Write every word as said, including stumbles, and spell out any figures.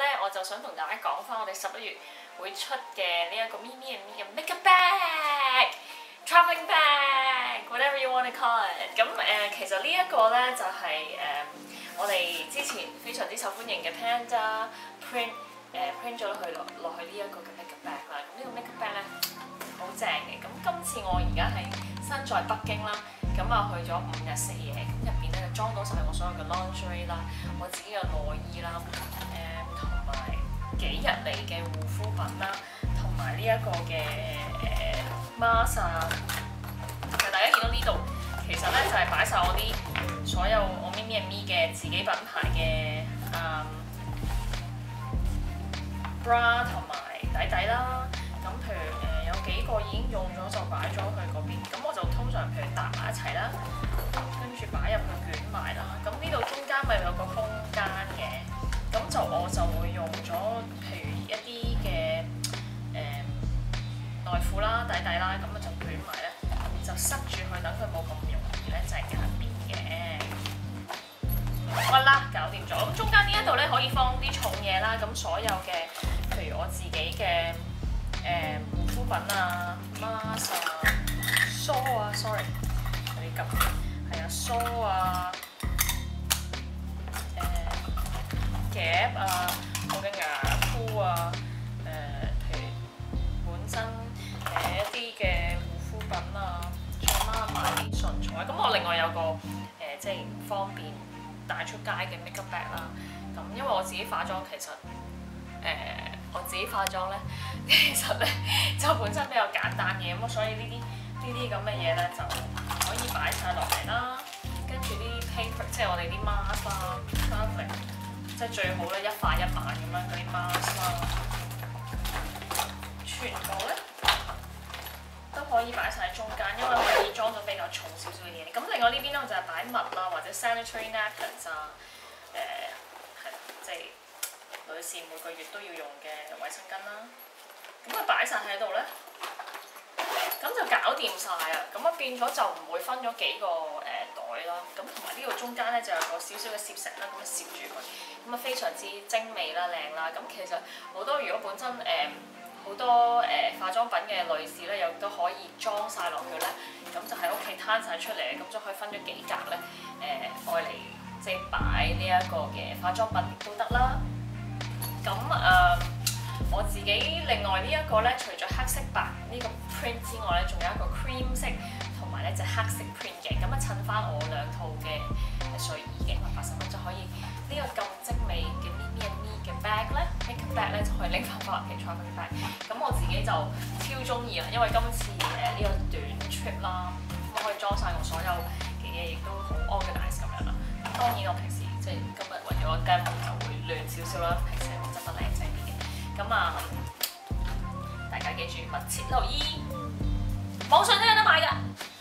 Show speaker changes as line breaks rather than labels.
咧，我就想同大家講翻我哋十一月會出嘅呢一個咪咪咪嘅 makeup bag、travelling bag，whatever you want to call it。咁誒，其實呢一個咧就係、是、誒、呃、我哋之前非常之受歡迎嘅 Panda print 誒 print 咗去落落去呢一個嘅 makeup bag 啦。咁呢個 makeup bag 咧好正嘅。咁今次我而家係身在北京啦。咁啊去咗五日四夜，咁入邊咧就裝到晒我所有嘅 lingerie 啦，我自己嘅內衣啦，誒同埋幾日嚟嘅護膚品啦，同埋呢一個嘅誒 mask 啊。其實大家見到呢度，其實咧就係擺晒我啲所有我咪咪咪嘅自己品牌嘅誒 bra 同埋底底啦。咁譬如誒、呃、有幾個已經用咗就擺咗去嗰邊，咁我就通常譬如搭埋一齊啦，跟住擺入去捲埋啦。咁呢度中間咪有個空間嘅，咁就我就會用咗譬如一啲嘅誒內褲啦、底底啦，咁啊就捲埋咧，就塞住佢，等佢冇咁容易咧就係夾邊嘅。好啦，搞掂咗。咁中間呢一度咧可以放啲重嘢啦，咁所有嘅譬如我自己嘅。誒護膚品啊、mask 啊、梳啊 ，sorry， 有啲急，係啊，梳啊，誒、呃、夾啊，我嘅牙箍啊，誒、呃、譬如本身誒一啲嘅護膚品啊，再孖埋啲唇彩。咁我另外有個誒、呃、即係方便帶出街嘅 makeup bag 啦。咁因為我自己化妝其實誒。呃我自己化妝咧，其實咧就本身比較簡單嘅，咁所以呢啲呢啲咁嘅嘢咧就可以擺晒落嚟啦。跟住啲 paper， 即係我哋啲 mask 啦 travelling 即係最好咧一塊一晚咁樣嗰啲 mask 啦，全部咧都可以擺晒中間，因為可以裝咗比較重少少嘅嘢。咁另外呢邊咧就係擺襪啦，或者 sanitary napkins 啊，誒係即係。女士每個月都要用嘅衛生巾啦，咁佢擺晒喺度咧，咁就搞掂晒啊！咁啊變咗就唔會分咗幾個誒、呃、袋啦，咁同埋呢度中間咧就有個少少嘅攝石啦，咁啊攝住佢，咁啊非常之精美啦、靚啦。咁其實好多如果本身誒好、呃、多誒、呃、化妝品嘅女士咧，又都可以裝晒落去咧，咁就喺屋企攤晒出嚟，咁就可以分咗幾格咧誒愛嚟即係擺呢一個嘅化妝品亦都得啦。咁誒、呃，我自己另外呢一個咧，除咗黑色白呢個 print 之外咧，仲有一個 cream 色同埋咧就黑色 print 嘅，咁啊襯翻我兩套嘅睡衣嘅，八十蚊就可以呢、這個咁精美嘅咪咪咪嘅 bag 咧 ，makeup bag 咧就可以拎翻翻屋企 travelling bag。咁我自己就超中意啦，因為今次誒呢個短 trip 啦，咁可以裝晒我所有嘅嘢，亦都好 organize 咁樣啦。當然我平時即係今日為咗雞毛就會亂少少啦，平時我執得靚仔啲嘅。咁啊，大家記住密切留意，網上都有得買㗎。